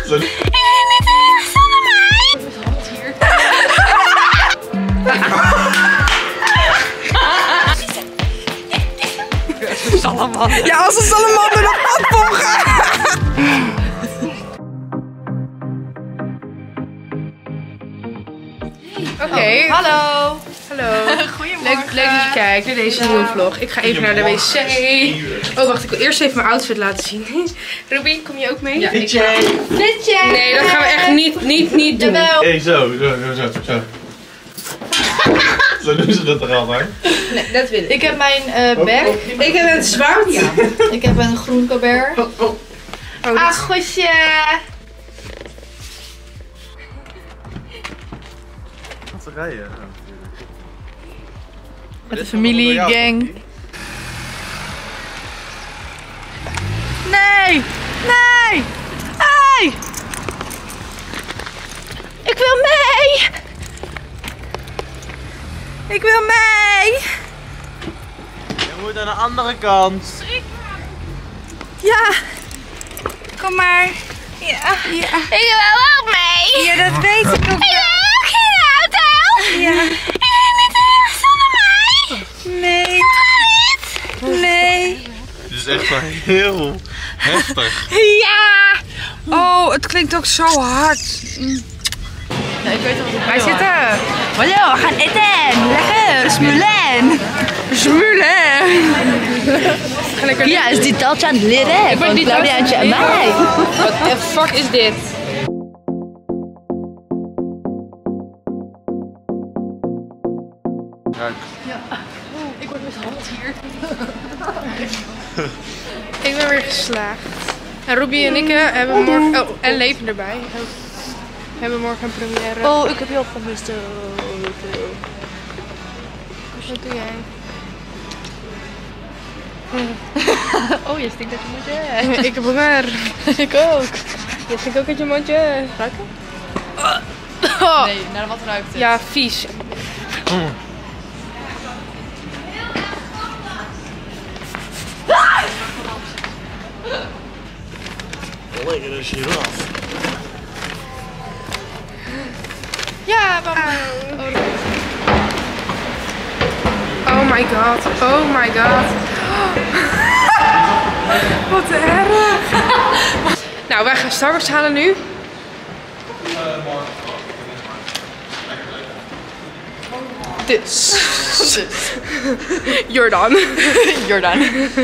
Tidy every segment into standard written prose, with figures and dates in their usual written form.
Salamander. Ja, als een salamander dat pad volgen. Oké. Hallo. Hallo. Goedemorgen. Leuk dat je kijkt naar deze nieuwe vlog. Ik ga even naar de wc. Oh, wacht. Ik wil eerst even mijn outfit laten zien. Ruby, kom je ook mee? Ja, Nee, dat gaan we echt niet doen. Hé, zo. Zo doen ze dat toch altijd? Nee, dat wil ik. Ik heb mijn bag. Ik heb een zwart. Ja. Ik heb een groen colbert. Ah, goedje. Wat rijden? Met de familie, gang. Nee! Nee! Hey! Ik wil mee! Ik wil mee! Je moet aan de andere kant. Ja! Kom maar. Ja. Ik wil ook mee! Ja, dat weet ik ook. Ik wil ook in de auto! Ja. Ik wil niet zonder mij! Nee. Nee. Dit is echt wel heel heftig. Ja. Oh, het klinkt ook zo hard. Nee, ik weet wel wat ik Wij zitten. Hallo, we gaan eten! Lekker! Smulen! Smulen. Lekker. Ja, is die Duits aan het leren van Claudiaantje en mij. What the fuck is dit? Ik word mishandeld hier. Ik ben weer geslaagd. En Ruby en ik hebben morgen... Oh, en Leven erbij. Hebben morgen een première. Oh, ik heb jou gemist. Wat doe jij? Oh, je stinkt uit je mondje. Ik heb honger. Ik ook. Je stinkt ook uit je mondje. Ruiken? Oh. Nee, naar wat ruikt het? Ja, vies. Lekker een giraf. Ja, mama. Oh my god. Oh my god. Wat erg. Nou, wij gaan Starbucks halen nu. Dus. Jordan. Jordan.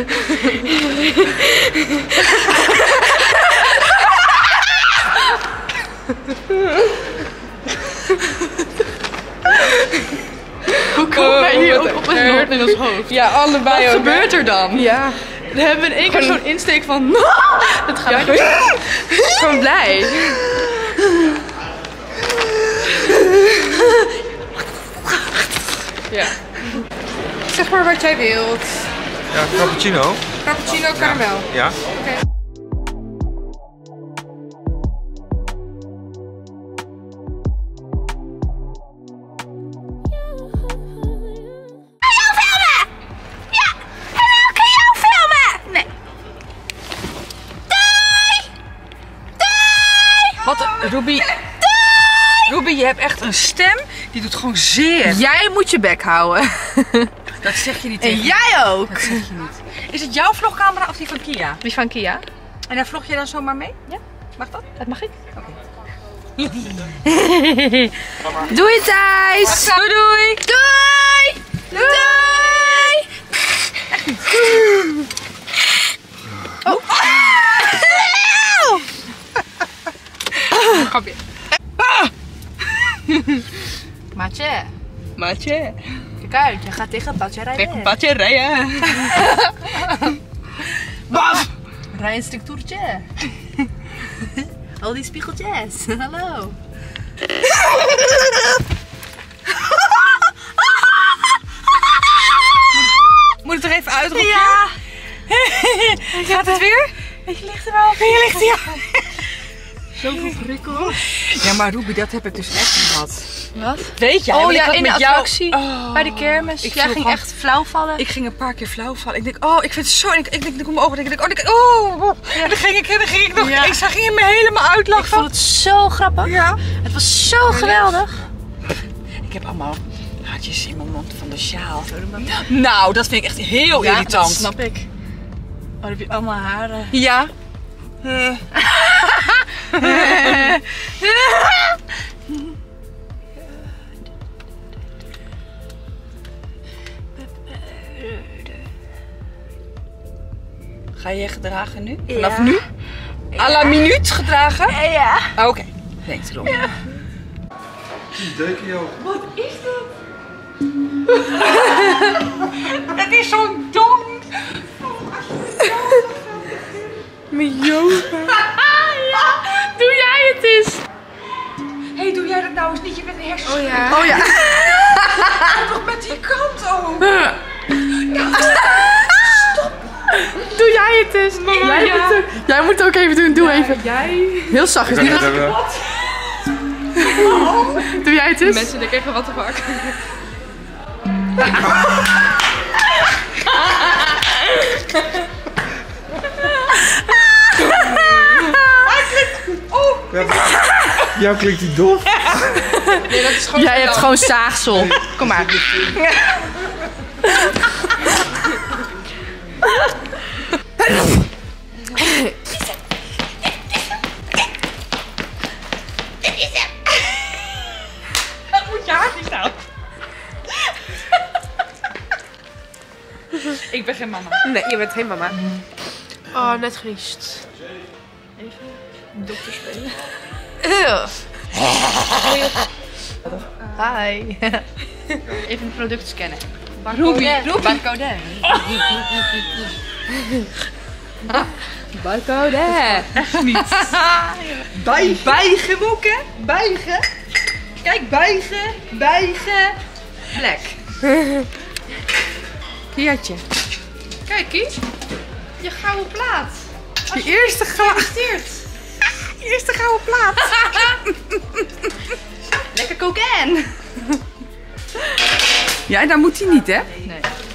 Hoe komen wij hier ook op een noord in ons hoofd? Ja, allebei Wat ook. gebeurt er dan? Ja. Dan hebben we in één keer zo'n insteek van... Dat gaat Ja, gewoon blij. Ja. Zeg maar wat jij wilt. Ja, cappuccino. Cappuccino, karamel. Ja. Oké. Wat, Ruby? Ruby, je hebt echt een stem, die doet gewoon zeer. Jij moet je bek houden. Dat zeg je niet En tegen. jij ook. Dat zeg je niet. Is het jouw vlogcamera of die van Kia? Die van Kia. En daar vlog je dan zomaar mee? Ja. Mag dat? Dat mag ik. Oké. Doei Thijs. Doei doei. Doei. Doei. Oh. Grapje. Maatje. Maatje. Kijk uit, je gaat tegen een padje rijden. Tegen een padje rijden. Baf! Rij een stuk toertje. Al die spiegeltjes. Hallo. Moet ik er even uitroepen? Ja. Gaat het weer? Je ligt er wel. Je ligt hier. Zoveel prikkel. Ja, maar Ruby, dat heb ik dus echt gehad. Wat? Weet jij? Oh want ja, ik had in de met jou- attractie. Oh. Bij de kermis. Ik Jij viel ging gewoon- echt flauw vallen. Ik ging een paar keer flauw vallen. Ik denk, oh, ik vind het zo... Ik denk, ik kom mijn ogen. En En dan ging ik nog... Ja. Ik zag je me helemaal uitlachen. Ik vond het zo grappig. Ja. Het was zo geweldig. Ik heb allemaal haartjes in mijn mond van de sjaal. Nou, dat vind ik echt heel irritant. Dat snap ik. Oh, dan heb je allemaal haren. Ja. Ga je je gedragen nu? Vanaf nu? À la minuut gedragen? Ja. Oké. Denk erom. Een deuk in je ogen. Wat is dat? Het is zo dom. Mijn yoga. Ja, doe jij het eens. Hé, doe jij dat nou eens niet? Je bent een hersen. Oh ja. Oh ja. Toch met die kant ook. Doe jij het eens. Jij moet het ook even doen. Doe even. Jij? Heel zachtjes. Ik kan het hebben. Doe jij het eens. Mensen denken even, wat de fuck. Jou klinkt die dof. Nee, dat is gewoon... Jij hebt gewoon zaagsel. Kom maar. Moet je haar niet staan? Ik ben geen mama. Nee, je bent geen mama. Oh, net geniest. Even dokter spelen. Hi. Even een product scannen. Ruby. Barcode. Barcode. Echt niet. Bijgen, Moeke. Bijgen. Kijk, bijgen. Bijgen. Plek. Kiatje. Kijk, Kies. Je gouden plaat. Je eerste gouden plaat. Lekker cocaïne. Ja, daar moet hij niet, hè? Nee.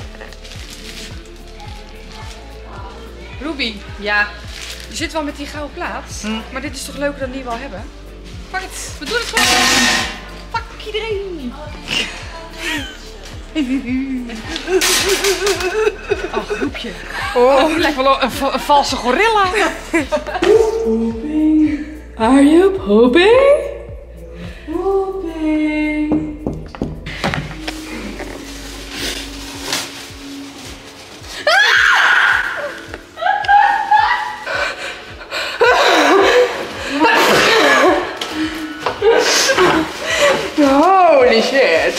Ruby. Ja. Je zit wel met die gouden plaat. Maar dit is toch leuker dan die we al hebben? Fuck het. We doen het gewoon. Fuck iedereen. Oh, groepje. Oh, lijkt wel een valse gorilla. Are you pooping? Holy shit.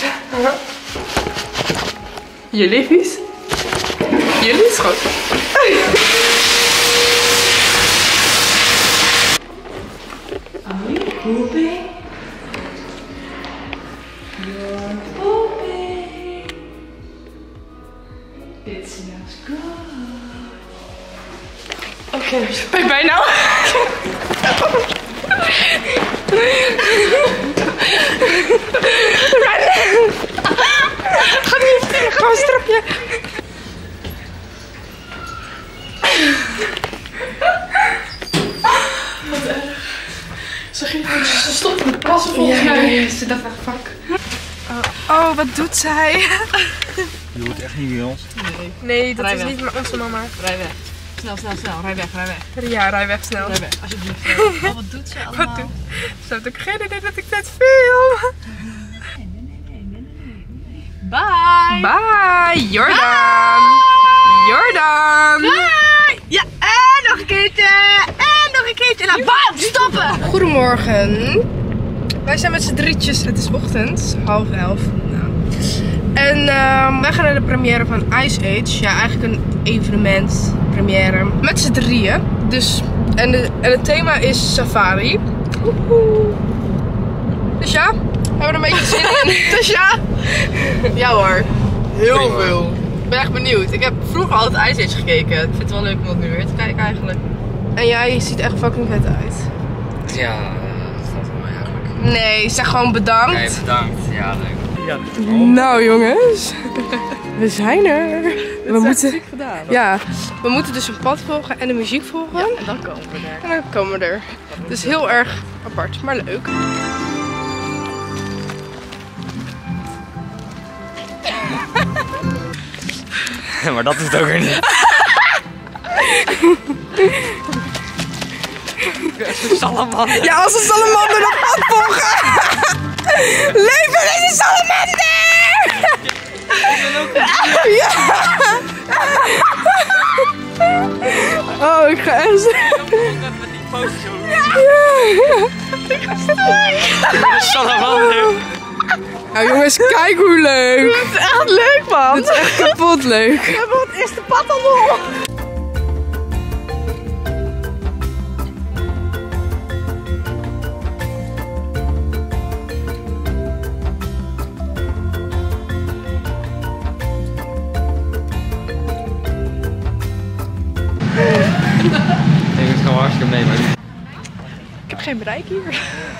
Jullie vies? Jullie is goed. Oké, ben je bijna? Ga niet, gewoon een strapje. Wat erg. Zeg je nou, ze stopt met passen volgens mij. Ze dacht echt fuck. Oh, wat doet zij? Je hoort echt niet bij ons. Nee, dat Rij is weg. niet onze mama. Rij weg. Snel, snel, snel. Rij weg, rij weg. Ja, rij weg snel. Rij weg, alsjeblieft. Oh, wat doet ze allemaal? Wat doet? Ze heeft ook geen idee dat ik dit film. Bye. Bye, Jordan. Jordan. Ja, en nog een keertje. En nog een keertje. Nou, bam, stoppen. Goedemorgen. Wij zijn met z'n drietjes. Het is ochtend, 10:30. Nou. En wij gaan naar de première van Ice Age. Ja, eigenlijk een evenement, première. Met z'n drieën. Dus, en het thema is safari. Woehoe. Dus ja, hebben we er een beetje zin in. Dus ja. Ja hoor. Heel veel. Ik ben echt benieuwd. Ik heb vroeger altijd Ice Age gekeken. Ik vind het wel leuk om dat nu weer te kijken eigenlijk. En jij ziet echt fucking vet uit. Ja, dat valt wel mee eigenlijk. Nee, zeg gewoon bedankt. Oké, bedankt. Ja, leuk. Nou jongens, we zijn er. We moeten, gedaan. ja, we moeten dus een pad volgen en de muziek volgen. En dan komen we er. En dan komen we er. Dus heel erg apart, maar leuk. Maar dat is het ook weer niet. Salamander. Ja, als een salamander dat pad volgen. Leven deze salamander! Ja. Oh, ik ga echt... Met die foto zo. Salamander. Nou jongens, kijk hoe leuk. Het is echt leuk, man. Het is echt kapot leuk. We hebben het eerste pad al door. Ik moet gewoon hartstikke mee, maar... Ik heb geen bereik hier.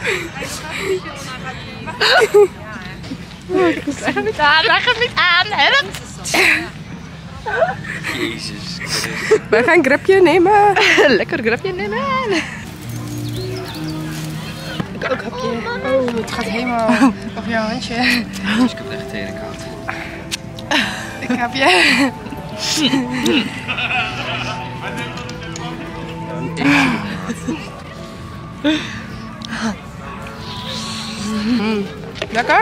Leg hem niet aan, leg hem niet aan. Help! Jezus. Wij gaan een grapje nemen. Lekker grapje nemen. Ik ook hapje. Oh, het gaat helemaal over jouw handje. Dus ik heb het echt tegen koud. Ik hapje. Lekker?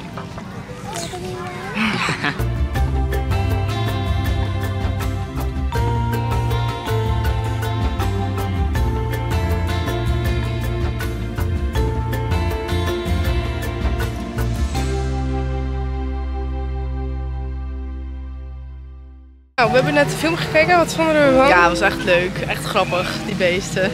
Nou, we hebben net de film gekeken. Wat vonden we ervan? Ja, het was echt leuk. Echt grappig, die beesten.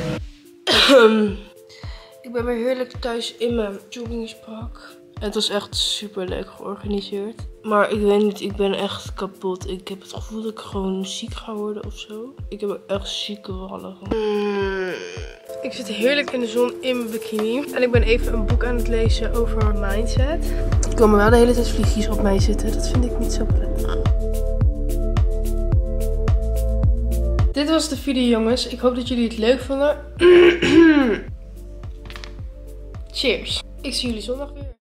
Ik ben weer heerlijk thuis in mijn joggingspak. Het was echt super leuk georganiseerd. Maar ik weet niet, ik ben echt kapot. Ik heb het gevoel dat ik gewoon ziek ga worden of zo. Ik heb echt zieke wallen. Ik zit heerlijk in de zon in mijn bikini. En ik ben even een boek aan het lezen over mindset. Er komen wel de hele tijd vliegjes op mij zitten. Dat vind ik niet zo prettig. Dit was de video, jongens. Ik hoop dat jullie het leuk vonden. Cheers. Ik zie jullie zondag weer.